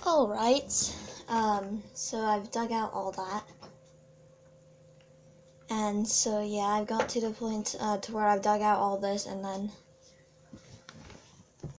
Alright, so I've dug out all that. And so yeah, I've got to the point to where I've dug out all this, and then